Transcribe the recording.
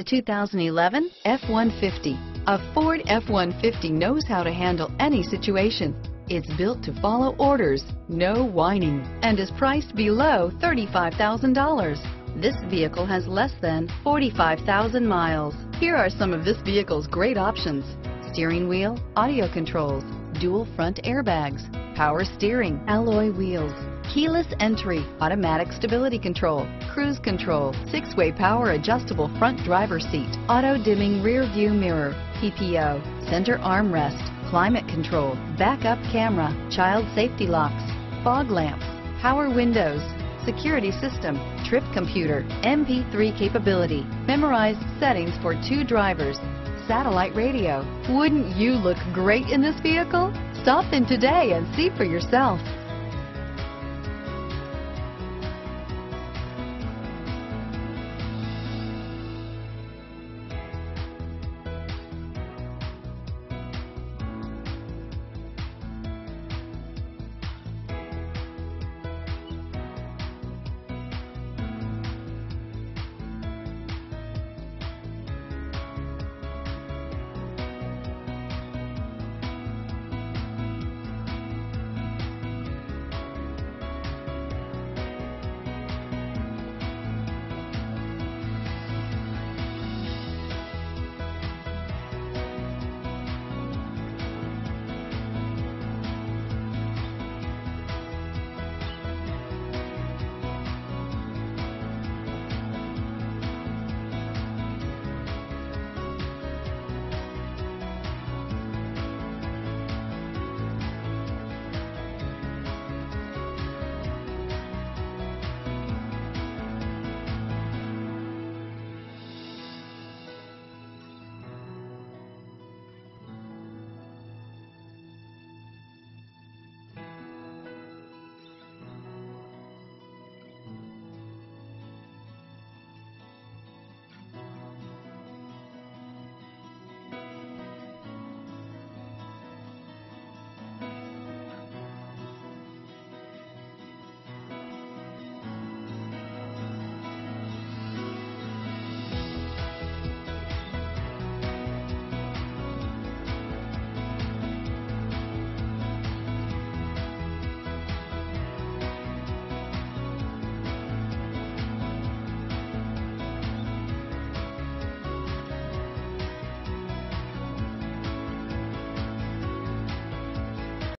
The 2011 F-150. A Ford F-150 knows how to handle any situation. It's built to follow orders, no whining, and is priced below $35,000. This vehicle has less than 45,000 miles. Here are some of this vehicle's great options: steering wheel audio controls, dual front airbags, power steering, alloy wheels, keyless entry, automatic stability control, cruise control, 6-way power adjustable front driver seat, auto dimming rear view mirror, PPO, center armrest, climate control, backup camera, child safety locks, fog lamps, power windows, security system, trip computer, MP3 capability, memorized settings for 2 drivers, satellite radio. Wouldn't you look great in this vehicle? Stop in today and see for yourself.